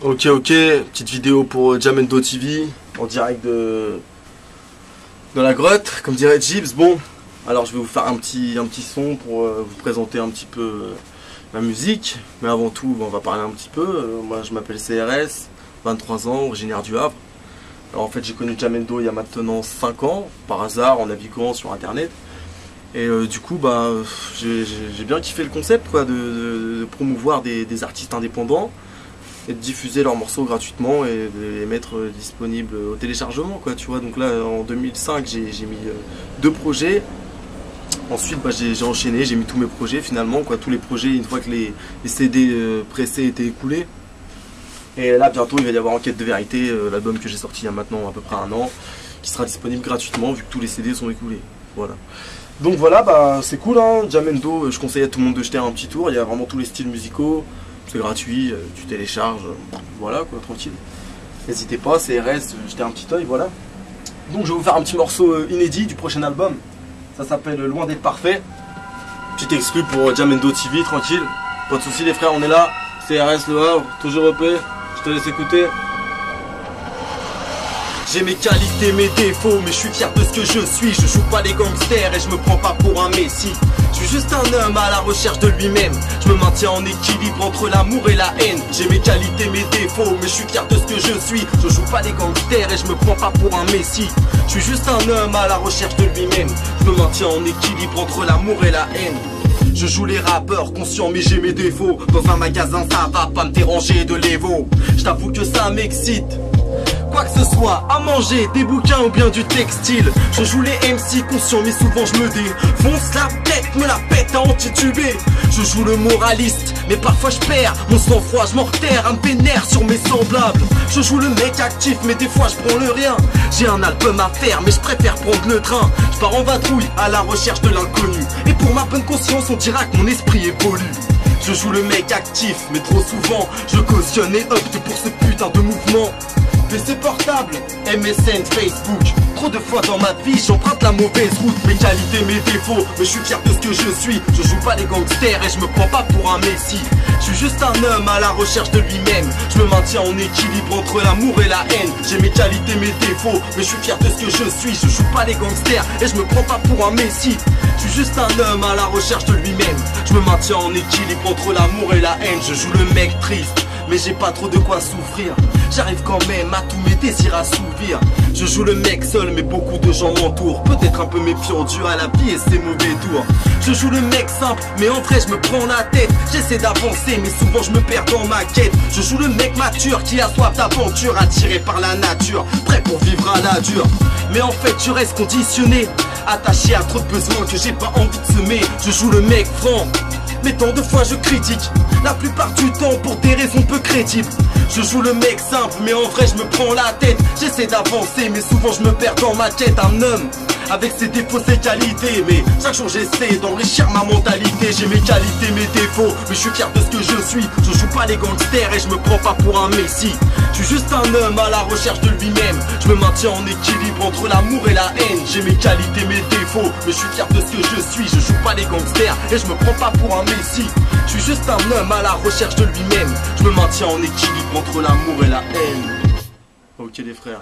Ok, petite vidéo pour Jamendo TV en direct de la grotte, comme dirait Gibbs. Bon, alors je vais vous faire un petit son pour vous présenter un petit peu ma musique. Mais avant tout, on va parler un petit peu. Moi, je m'appelle CRS, 23 ans, originaire du Havre. Alors en fait, j'ai connu Jamendo il y a maintenant 5 ans, par hasard, en naviguant sur internet. Et du coup, bah, j'ai bien kiffé le concept, quoi, de promouvoir des artistes indépendants et de diffuser leurs morceaux gratuitement et de les mettre disponibles au téléchargement, quoi, tu vois. Donc là, en 2005, j'ai mis 2 projets. Ensuite, bah, j'ai enchaîné, j'ai mis tous mes projets finalement, quoi, tous les projets une fois que les CD pressés étaient écoulés. Et là, bientôt, il va y avoir Enquête de vérité, l'album que j'ai sorti il y a maintenant à peu près 1 an, qui sera disponible gratuitement vu que tous les CD sont écoulés. Voilà. Donc voilà, bah, c'est cool, hein. Jamendo, je conseille à tout le monde de jeter un petit tour. Il y a vraiment tous les styles musicaux, c'est gratuit, tu télécharges, voilà, quoi, tranquille. N'hésitez pas, CRS, jetez un petit oeil, voilà. Donc je vais vous faire un petit morceau inédit du prochain album. Ça s'appelle Loin d'être parfait. Petit exclu pour Jamendo TV, tranquille. Pas de soucis les frères, on est là. CRS Le Havre, toujours EP. Je te laisse écouter. J'ai mes qualités, mes défauts, mais je suis fier de ce que je suis. Je joue pas les gangsters et je me prends pas pour un messie. Je suis juste un homme à la recherche de lui-même. Je me maintiens en équilibre entre l'amour et la haine. J'ai mes qualités, mes défauts, mais je suis fier de ce que je suis. Je joue pas les gangsters et je me prends pas pour un messie. Je suis juste un homme à la recherche de lui-même. Je me maintiens en équilibre entre l'amour et la haine. Je joue les rappeurs conscients mais j'ai mes défauts. Dans un magasin ça va pas me déranger de l'Evo. Je t'avoue que ça m'excite. Quoi que ce soit, à manger, des bouquins ou bien du textile. Je joue les MC conscients mais souvent je me défonce la tête, me la pète à antituber. Je joue le moraliste, mais parfois je perds mon sang-froid, je m'enterre, un pénère sur mes semblables. Je joue le mec actif mais des fois je prends le rien. J'ai un album à faire mais je préfère prendre le train. Je pars en vadrouille à la recherche de l'inconnu. Et pour ma bonne conscience on dira que mon esprit évolue. Je joue le mec actif mais trop souvent je cautionne et opte pour ce putain de mouvement. PC portable, MSN, Facebook. Trop de fois dans ma vie j'emprunte la mauvaise route. Mes qualités, mes défauts, mais je suis fier de ce que je suis. Je joue pas les gangsters et je me prends pas pour un messie. Je suis juste un homme à la recherche de lui-même. Je me maintiens en équilibre entre l'amour et la haine. J'ai mes qualités, mes défauts, mais je suis fier de ce que je suis. Je joue pas les gangsters et je me prends pas pour un messie. Je suis juste un homme à la recherche de lui-même. Je me maintiens en équilibre entre l'amour et la haine. Je joue le mec triste, mais j'ai pas trop de quoi souffrir. J'arrive quand même à tous mes désirs assouvir. Je joue le mec seul mais beaucoup de gens m'entourent. Peut-être un peu méfiant dû à la vie et ses mauvais tours. Je joue le mec simple mais en vrai je me prends la tête. J'essaie d'avancer mais souvent je me perds dans ma quête. Je joue le mec mature qui a soif d'aventure, attiré par la nature, prêt pour vivre à la dure. Mais en fait je reste conditionné, attaché à trop de besoins que j'ai pas envie de semer. Je joue le mec franc, mais tant de fois je critique, la plupart du temps pour des raisons peu crédibles. Je joue le mec simple mais en vrai je me prends la tête. J'essaie d'avancer mais souvent je me perds dans ma tête. Un homme avec ses défauts, ses qualités, mais chaque jour j'essaie d'enrichir ma mentalité. J'ai mes qualités, mes défauts, mais je suis fier de ce que je suis. Je joue pas les gangsters et je me prends pas pour un messie. Je suis juste un homme à la recherche de lui-même. Je me maintiens en équilibre entre l'amour et la haine. J'ai mes qualités, mes défauts, mais je suis fier de ce que je suis. Je joue pas les gangsters et je me prends pas pour un messie. Je suis juste un homme à la recherche de lui-même. Je me maintiens en équilibre entre l'amour et la haine. Ok les frères,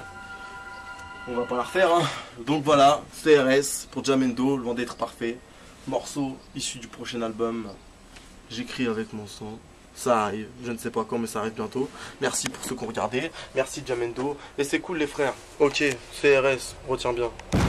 on va pas la refaire, hein. Donc voilà, CRS pour Jamendo, Loin d'être parfait. Morceau issu du prochain album. J'écris avec mon son. Ça arrive, je ne sais pas quand mais ça arrive bientôt. Merci pour ceux qui ont regardé. Merci Jamendo. Et c'est cool les frères. Ok, CRS, retiens bien.